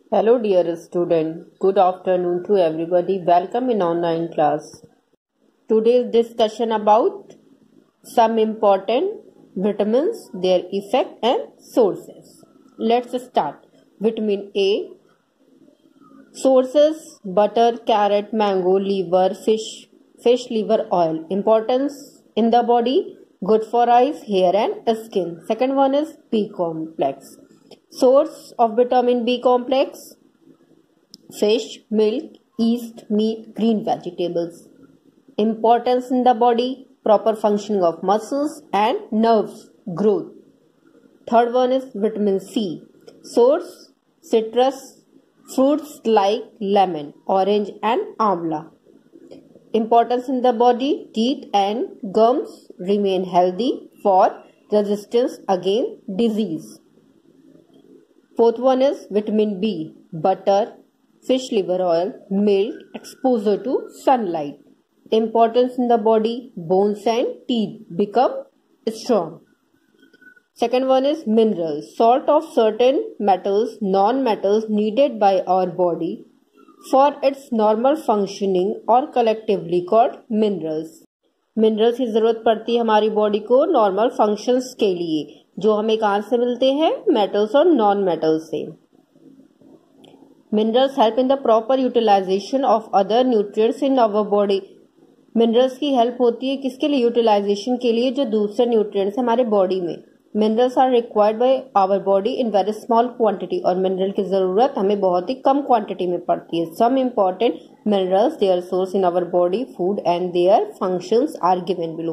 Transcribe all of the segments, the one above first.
Hello dear student, good afternoon to everybody. Welcome in online class. Today's discussion about some important vitamins, their effect and sources. Let's start. Vitamin A, sources: butter, carrot, mango, liver, fish liver oil. Importance in the body: good for eyes, hair and skin. Second one is B complex. Source of vitamin B complex: fish, milk, yeast, meat, green vegetables. Importance in the body: proper functioning of muscles and nerves, growth. Third one is vitamin C. Source: citrus fruits like lemon, orange and amla. Importance in the body: teeth and gums remain healthy for resistance against disease. Fourth one is vitamin B. Butter, fish liver oil, milk, exposure to sunlight. Importance in the body: bones and teeth become strong. Second one is minerals. Salt of certain metals, non-metals needed by our body for its normal functioning or collectively called minerals. Minerals की जरूरत पड़ती है हमारी body को normal functions के लिए, जो हमें कहाँ से मिलते हैं? मेटल्स और नॉन मेटल्स से. Minerals help in the proper utilization of other nutrients in our body. Minerals की हेल्प होती है किसके लिए? यूटिलाइजेशन के लिए, जो दूसरे न्यूट्रिएंट्स हमारे बॉडी में. Minerals are required by our body in very small quantity. और मिनरल की जरूरत हमें बहुत ही कम क्वांटिटी में पड़ती है. Some important minerals, their source in our body, food and their functions are given below.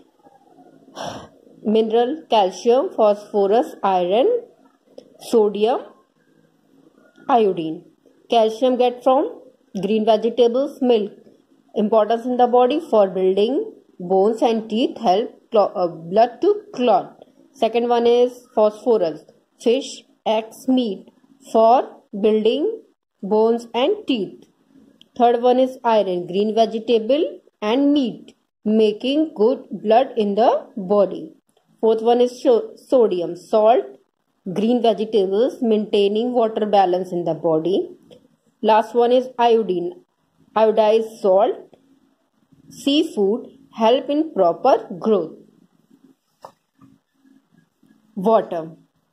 Mineral: calcium, phosphorus, iron, sodium, iodine. Calcium get from green vegetables, milk. Importance in the body: for building bones and teeth, help blood to clot. Second one is phosphorus: fish, eggs, meat, for building bones and teeth. Third one is iron: green vegetable and meat, making good blood in the body. Fourth one is sodium: salt, green vegetables, maintaining water balance in the body. Last one is iodine: iodized salt, seafood, help in proper growth. Water.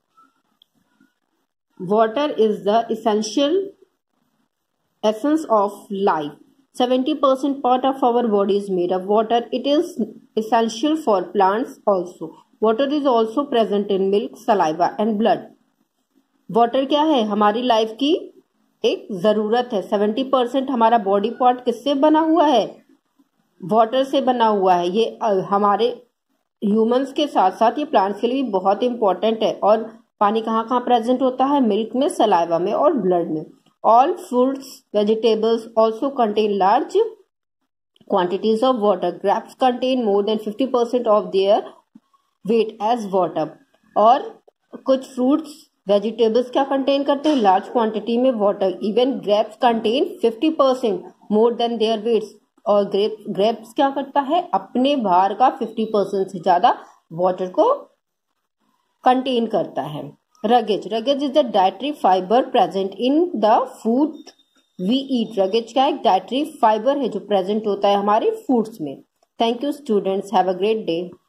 Water is the essence of life. 70% part of our body is made of water. It is essential for plants also. Water is also present in milk, saliva and blood. Water क्या है? हमारी life की एक जरूरत है. 70% हमारा body part किससे बना हुआ है? वाटर से बना हुआ है. ये हमारे ह्यूमंस के साथ साथ ये प्लांट्स के लिए भी बहुत इंपॉर्टेंट है. और पानी कहाँ कहाँ प्रेजेंट होता है? मिल्क में, सलाइवा में और ब्लड में. All fruits, vegetables also contain large quantities of water. Grapes contain more than 50% of their weight as water. और कुछ fruits, vegetables क्या contain करते हैं? Large quantity में water. Even grapes contain 50% more than their weights. और grapes क्या करता है? अपने भार का 50% से ज्यादा water को contain करता है. Ruggage is the dietary fiber present in the food we eat. Ruggage क्या है? dietary fiber है जो present होता है हमारे foods में. Thank you students. Have a great day.